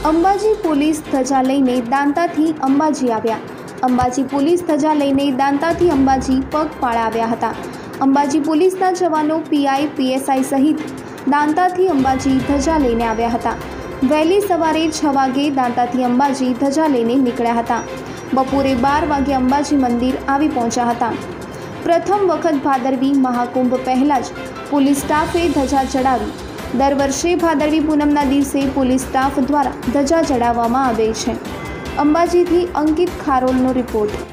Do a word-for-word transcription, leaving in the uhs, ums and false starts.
Ambaji police ધજા લઈને દાંતાથી અંબાજી આવ્યા। અંબાજી પોલીસ ધજા લઈને દાંતાથી અંબાજી પગપાળા આવ્યા હતા। અંબાજી પોલીસના જવાનો પીઆઈ પીએસઆઈ સહિત દાંતાથી અંબાજી ધજા લઈને આવ્યા હતા। વહેલી સવારે છ વાગે દાંતાથી અંબાજી ધજા લઈને નીકળ્યા હતા। બપોરે બાર વાગે અંબાજી મંદિર આવી પહોંચ્યા હતા। પ્રથમ વખત ભાદરવી મહાકુંભ પહેલાં જ પોલીસ સ્ટાફે ધજા ચડાવી। દર વર્ષે ભાદરવી પૂનમના દિવસે પોલીસ સ્ટાફ દ્વારા ધજા ચડાવવામાં આવે છે। અંબાજીથી અંકિત ખારોલનો રિપોર્ટ।